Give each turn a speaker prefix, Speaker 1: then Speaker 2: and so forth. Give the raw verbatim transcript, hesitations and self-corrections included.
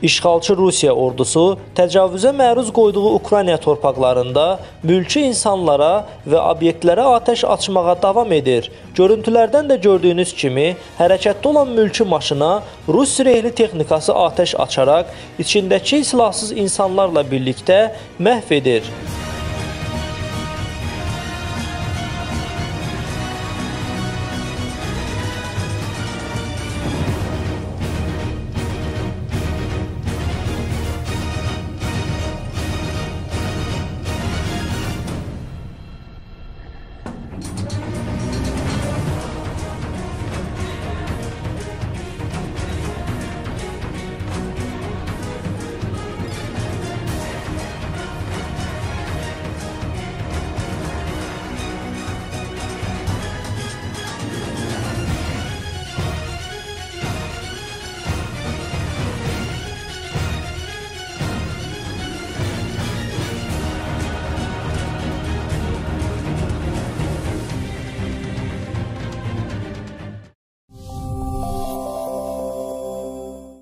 Speaker 1: İşğalçı Rusiya ordusu təcavüzə məruz qoyduğu Ukrayna torpaqlarında mülki insanlara və obyektlərə atəş açmağa davam edir. Görüntülərdən də gördüyünüz kimi hərəkətdə olan mülki maşına Rus rehli texnikası atəş açaraq içindəki silahsız insanlarla birlikdə məhv edir.